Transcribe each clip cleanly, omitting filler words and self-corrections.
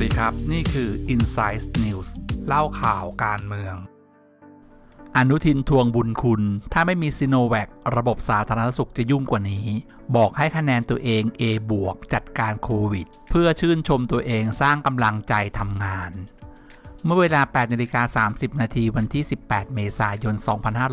ดีครับนี่คือ Insight News เล่าข่าวการเมืองอนุทินทวงบุญคุณถ้าไม่มีซิโนแวคระบบสาธารณสุขจะยุ่งกว่านี้บอกให้คะแนนตัวเอง A บวกจัดการโควิดเพื่อชื่นชมตัวเองสร้างกำลังใจทำงานเมื่อเวลา 8:30 น.วันที่ 18 เมษายน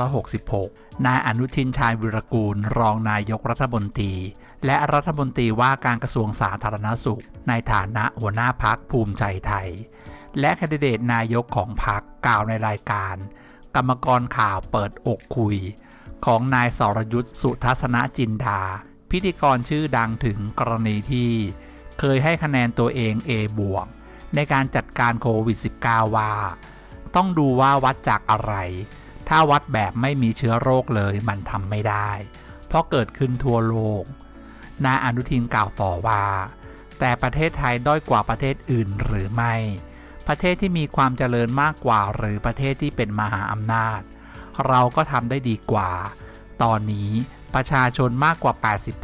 2566 นายอนุทิน ชาญวิรากูลรองนายกรัฐมนตรีและรัฐมนตรีว่าการกระทรวงสาธารณสุขในฐานะหัวหน้าพรรคภูมิใจไทยและแคนดิเดตนายกของพรรคกล่าวในรายการกรรมกรข่าวเปิดอกคุยของนายสรยุทธ สุทัศนจินดาพิธีกรชื่อดังถึงกรณีที่เคยให้คะแนนตัวเอง A บวกในการจัดการโควิด -19 ว่าต้องดูว่าวัดจากอะไรถ้าวัดแบบไม่มีเชื้อโรคเลยมันทำไม่ได้เพราะเกิดขึ้นทั่วโลกนายอนุทินกล่าวต่อว่าแต่ประเทศไทยด้อยกว่าประเทศอื่นหรือไม่ประเทศที่มีความเจริญมากกว่าหรือประเทศที่เป็นมหาอำนาจเราก็ทำได้ดีกว่าตอนนี้ประชาชนมากกว่า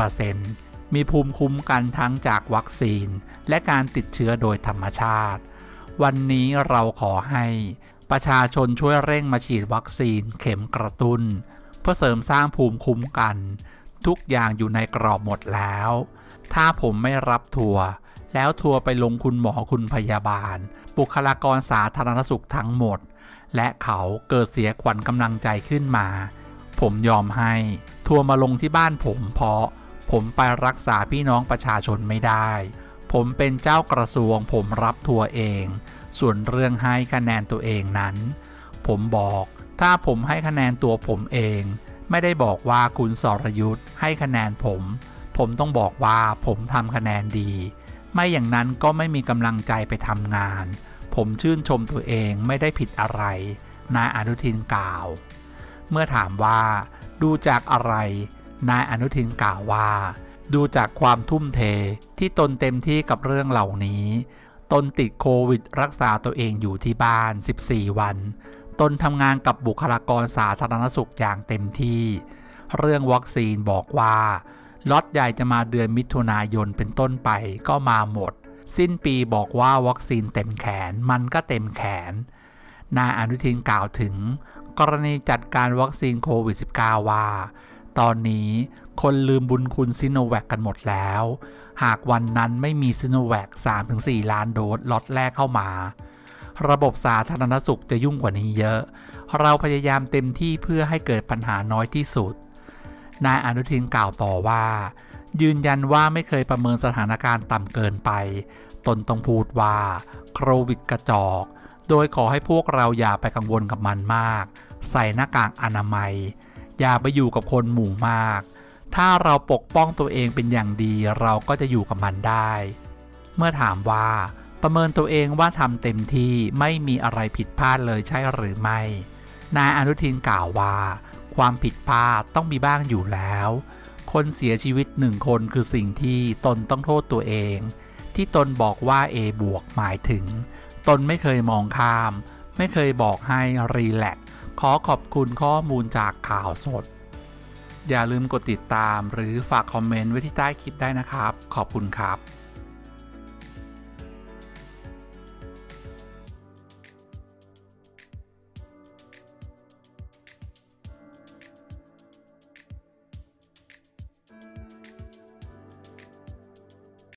80%มีภูมิคุ้มกันทั้งจากวัคซีนและการติดเชื้อโดยธรรมชาติวันนี้เราขอให้ประชาชนช่วยเร่งมาฉีดวัคซีนเข็มกระตุ้นเพื่อเสริมสร้างภูมิคุ้มกันทุกอย่างอยู่ในกรอบหมดแล้วถ้าผมไม่รับทัวร์แล้วทัวร์ไปลงคุณหมอคุณพยาบาลบุคลากรสาธารณสุขทั้งหมดและเขาเกิดเสียขวัญกำลังใจขึ้นมาผมยอมให้ทัวร์มาลงที่บ้านผมเพราะผมไปรักษาพี่น้องประชาชนไม่ได้ผมเป็นเจ้ากระทรวงผมรับทัวร์เองส่วนเรื่องให้คะแนนตัวเองนั้นผมบอกถ้าผมให้คะแนนตัวผมเองไม่ได้บอกว่าคุณสรยุทธให้คะแนนผมต้องบอกว่าผมทำคะแนนดีไม่อย่างนั้นก็ไม่มีกำลังใจไปทำงานผมชื่นชมตัวเองไม่ได้ผิดอะไรนายอนุทินกล่าวเมื่อถามว่าดูจากอะไรนายอนุทินกล่าวว่าดูจากความทุ่มเทที่ตนเต็มที่กับเรื่องเหล่านี้ตนติดโควิดรักษาตัวเองอยู่ที่บ้าน14 วันตนทำงานกับบุคลากรสาธารณสุขอย่างเต็มที่เรื่องวัคซีนบอกว่าล็อตใหญ่จะมาเดือนมิถุนายนเป็นต้นไปก็มาหมดสิ้นปีบอกว่าวัคซีนเต็มแขนมันก็เต็มแขนนายอนุทินกล่าวถึงกรณีจัดการวัคซีนโควิด -19 ว่าตอนนี้คนลืมบุญคุณซิโนแวคกันหมดแล้วหากวันนั้นไม่มีซิโนแวค 3-4 ล้านโดสล็อตแรกเข้ามาระบบสาธารณสุขจะยุ่งกว่านี้เยอะเราพยายามเต็มที่เพื่อให้เกิดปัญหาน้อยที่สุดนายอนุทินกล่าวต่อว่ายืนยันว่าไม่เคยประเมินสถานการณ์ต่ำเกินไปตนต้องพูดว่าโควิดกระจอกโดยขอให้พวกเราอย่าไปกังวลกับมันมากใส่หน้ากากอนามัยอย่าไปอยู่กับคนหมู่มากถ้าเราปกป้องตัวเองเป็นอย่างดีเราก็จะอยู่กับมันได้เมื่อถามว่าประเมินตัวเองว่าทำเต็มที่ไม่มีอะไรผิดพลาดเลยใช่หรือไม่นายอนุทินกล่าวว่าความผิดพลาดต้องมีบ้างอยู่แล้วคนเสียชีวิต1 คนคือสิ่งที่ตนต้องโทษตัวเองที่ตนบอกว่า A บวกหมายถึงตนไม่เคยมองข้ามไม่เคยบอกให้รีแลกซ์ขอขอบคุณข้อมูลจากข่าวสดอย่าลืมกดติดตามหรือฝากคอมเมนต์ไว้ที่ใต้คลิปได้นะครับขอบคุณครับ